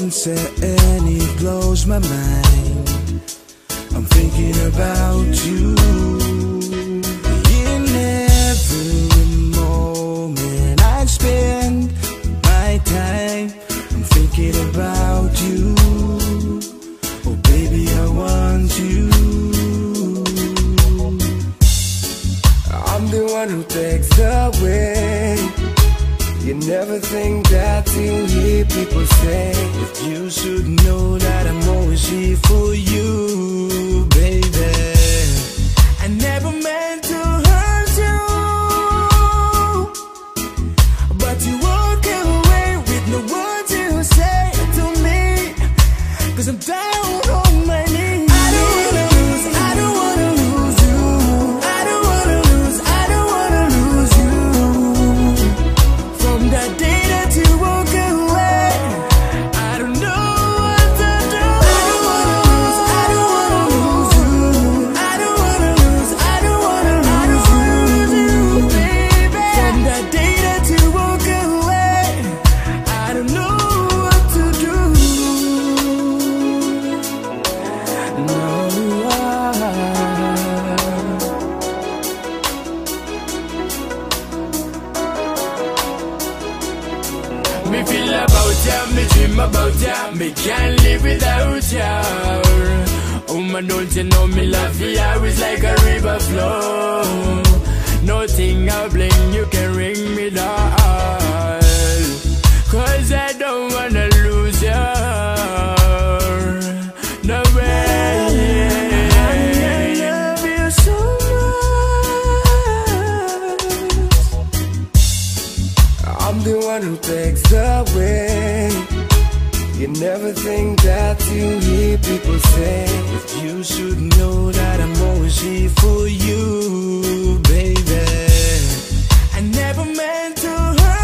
answer and it blows my mind. I'm thinking about you. In every moment I spend my time, I'm thinking about you. Oh baby, I want you. I'm the one who takes the way. You never think that till hear people say. But you should know that I'm always here for you, baby. I never meant to hurt you, but you walk away with no words to say to me. 'Cause I'm down on my knees. I don't wanna lose, I don't wanna lose you. I don't wanna lose, I don't wanna lose you. From that day that you walk away, I don't know what to do. I don't wanna lose, I don't wanna lose you. I don't wanna lose, I don't wanna lose you, baby. From that day that you walk away, I don't know what to do. No, me feel about ya, me dream about ya, me can't live without ya. Oh man, don't you know me love ya is like a river flow. Nothing I blame, you can ring me down. 'Cause I don't wanna lose ya. No way. I love you so much. I'm the one who takes the way. You never think that you hear people say. But you should know that I'm always here for you, baby. I never meant to hurt